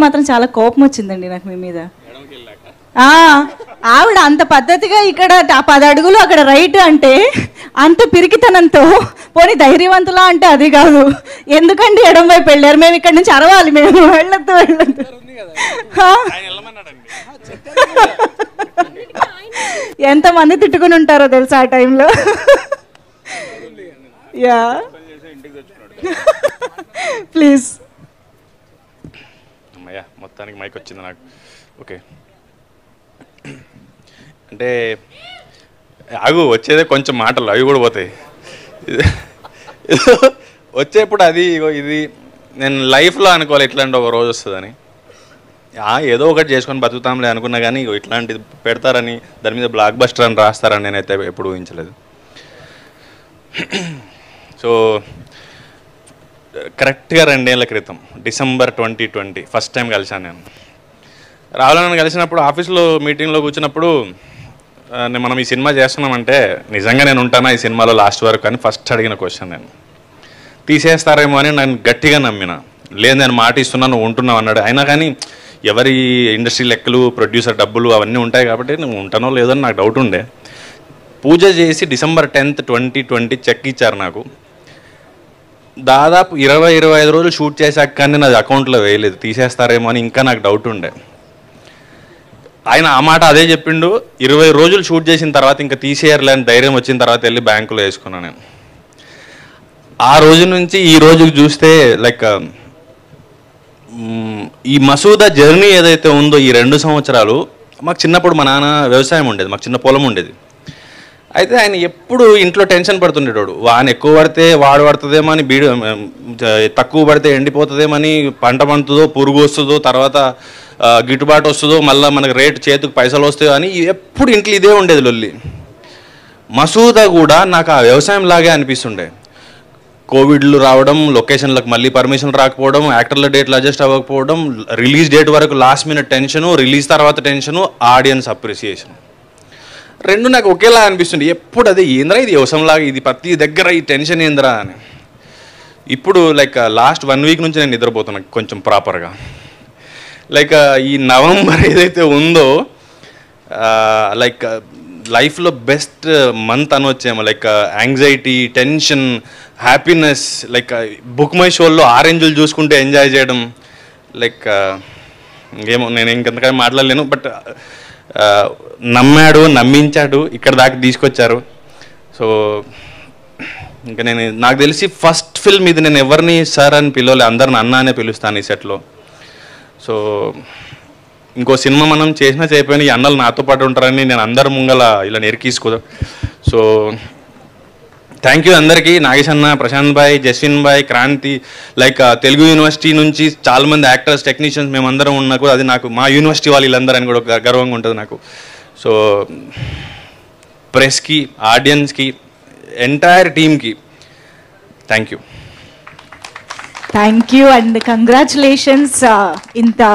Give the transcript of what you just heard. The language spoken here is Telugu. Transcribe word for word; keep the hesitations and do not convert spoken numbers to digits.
మాత్రం చాలా కోపం వచ్చిందండి నాకు మీ మీద. ఆవిడ అంత పద్ధతిగా ఇక్కడ పది అడుగులు అక్కడ రైట్ అంటే అంత పిరికితనంతో, పోనీ ధైర్యవంతులా అంటే అది కాదు, ఎందుకండి ఎడం వైపు వెళ్ళారు, మేము ఇక్కడ నుంచి అరవాలి, మేము వెళ్ళొద్దు వెళ్ళొద్దు. ఎంతమంది తిట్టుకుని ఉంటారో తెలుసా ఆ టైంలో. Yeah please. అమ్మయ్యా మొత్తానికి మైక్ వచ్చింది నాకు. ఓకే అంటే ఆగు, వచ్చేదే కొంచెం మాటలు, అవి కూడా పోతాయి. వచ్చేప్పుడు అది ఇది నేను లైఫ్లో అనుకోవాలి ఇట్లాంటి ఒక రోజు వస్తుందని. ఏదో ఒకటి చేసుకొని బతుకుతాంలే అనుకున్నా కానీ ఇట్లాంటిది పెడతారని, దాని మీద బ్లాక్ బస్టర్ అని రాస్తారని నేనైతే ఎప్పుడు ఊహించలేదు. సో కరెక్ట్గా రెండేళ్ల క్రితం December twenty twenty first time కలిశాను నేను. రావాలని కలిసినప్పుడు ఆఫీస్లో మీటింగ్లో కూర్చున్నప్పుడు మనం ఈ సినిమా చేస్తున్నామంటే నిజంగా నేను ఉంటానా ఈ సినిమాలో లాస్ట్ వరకు అని ఫస్ట్ అడిగిన క్వశ్చన్. నేను తీసేస్తారేమో అని నేను గట్టిగా నమ్మిన. లేదు నేను మాట ఇస్తున్నాను, నువ్వు ఉంటున్నావు అన్నాడు. అయినా కానీ ఎవరి ఇండస్ట్రీ లెక్కలు, ప్రొడ్యూసర్ డబ్బులు అవన్నీ ఉంటాయి కాబట్టి నువ్వు ఉంటానో లేదో అని నాకు డౌట్ ఉండే. పూజ చేసి December tenth twenty twenty cheque ఇచ్చారు నాకు. దాదాపు ఇరవై ఇరవై ఐదు రోజులు షూట్ చేశాక కానీ నాది అకౌంట్లో వేయలేదు, తీసేస్తారేమో అని ఇంకా నాకు డౌట్ ఉండే. ఆయన ఆ మాట అదే చెప్పిండు. ఇరవై రోజులు షూట్ చేసిన తర్వాత ఇంకా తీసేయర్లే అని ధైర్యం వచ్చిన తర్వాత వెళ్ళి బ్యాంకులో వేసుకున్నాను నేను. ఆ రోజు నుంచి ఈ రోజుకి చూస్తే లైక్ ఈ మసూదా జర్నీ ఏదైతే ఉందో ఈ రెండు సంవత్సరాలు, మాకు చిన్నప్పుడు మా నాన్న వ్యవసాయం ఉండేది, మాకు చిన్న పొలం ఉండేది. అయితే ఆయన ఎప్పుడు ఇంట్లో టెన్షన్ పడుతుండేవాడు. వాన ఎక్కువ పడితే వాడు పడుతుందేమో అని, బీడు తక్కువ పడితే ఎండిపోతుందేమని, పంట పండుతుందో పురుగు వస్తుందో, తర్వాత గిట్టుబాటు వస్తుందో, మళ్ళీ మనకు రేటు చేతికి పైసలు వస్తాయో అని ఎప్పుడు ఇంట్లో ఇదే ఉండేది లొల్లి. మసూదా కూడా నాకు ఆ వ్యవసాయం లాగే అనిపిస్తుండే. కోవిడ్లు రావడం, లొకేషన్లకు మళ్ళీ పర్మిషన్ రాకపోవడం, యాక్టర్ల డేట్లు అడ్జస్ట్ అవ్వకపోవడం, రిలీజ్ డేట్ వరకు లాస్ట్ మినిట్ టెన్షను, రిలీజ్ తర్వాత టెన్షను, ఆడియన్స్ అప్రిసియేషన్, రెండు నాకు ఒకేలా అనిపిస్తుంది. ఎప్పుడు అదే ఏంద్రా ఇది వ్యవసాయంలాగా, ఇది ప్రతి దగ్గర ఈ టెన్షన్ ఏంద్రా అని. ఇప్పుడు లైక్ లాస్ట్ వన్ వీక్ నుంచి నేను నిద్రపోతున్నాను కొంచెం ప్రాపర్గా. లైక్ ఈ నవంబర్ ఏదైతే ఉందో లైక్ లైఫ్లో బెస్ట్ మంత్ అనొచ్చేమో. Like anxiety, tension, happiness, like book my షోల్లో ఆరెంజ్లు చూసుకుంటే ఎంజాయ్ చేయడం, లైక్ ఇంకేమో నేను ఇంకెంతకైనా మాట్లాడలేను. బట్ నమ్మాడు, నమ్మించాడు, ఇక్కడ దాకా తీసుకొచ్చారు. సో ఇంకా నేను నాకు తెలిసి ఫస్ట్ ఫిల్మ్ ఇది. నేను ఎవరిని సార్ అని పిలవలే, అందరిని అన్న అనే పిలుస్తాను ఈ సెట్లో. సో ఇంకో సినిమా మనం చేసినా చేయకపోయినా ఈ అన్నలు నాతో పాటు ఉంటారని నేను అందరి ముంగల ఇలా నెరికీసుకోదా. సో థ్యాంక్ యూ అందరికీ, నాగేష్ అన్న, ప్రశాంత్ భాయ్, జస్విన్ భాయ్, క్రాంతి, లైక్ తెలుగు యూనివర్సిటీ నుంచి చాలామంది యాక్టర్స్, టెక్నీషియన్స్ మేమందరం ఉన్నా కూడా అది నాకు మా యూనివర్సిటీ వాళ్ళు వీళ్ళందరూ అని కూడా గర్వంగా ఉంటుంది నాకు. సో ప్రెస్కి, ఆడియన్స్కి, ఎంటైర్ టీమ్కి thank you. Thank you and congratulations. ఇంత